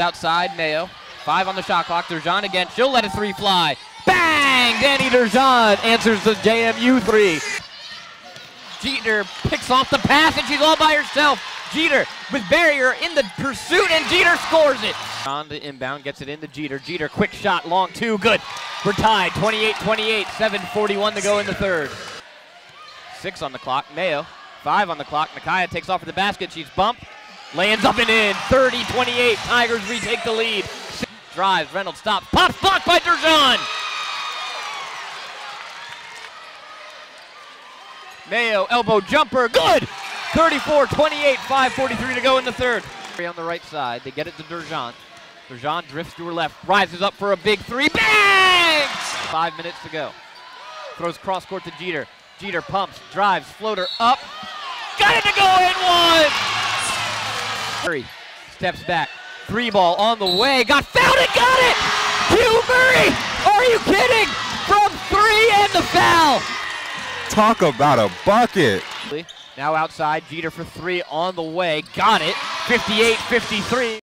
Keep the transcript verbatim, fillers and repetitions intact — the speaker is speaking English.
outside, Mayo. Five on the shot clock. Durjan again. She'll let a three fly. Bang! Danny Durjan answers the J M U three. Jeter picks off the pass, and she's all by herself. Jeter with barrier in the pursuit, and Jeter scores it. On the inbound, gets it into Jeter. Jeter, quick shot, long two, good. We're tied, twenty-eight twenty-eight, seven forty-one to go in the third. Six on the clock, Mayo. Five on the clock, Nakaya takes off for the basket. She's bumped, lands up and in. thirty twenty-eight, Tigers retake the lead. Drives, Reynolds stops, pops, blocked by Durjan. Mayo, elbow jumper, good! thirty-four twenty-eight, five forty-three to go in the third. On the right side, they get it to Durjan. Durjan drifts to her left, rises up for a big three, bang! Five minutes to go. Throws cross court to Jeter. Jeter pumps, drives, floater up. Got it to go in one! Murray steps back, three ball on the way, got fouled and got it! Hugh Murray, are you kidding? From three and the foul! Talk about a bucket. Now outside, Jeter for three on the way, got it, fifty-eight fifty-three.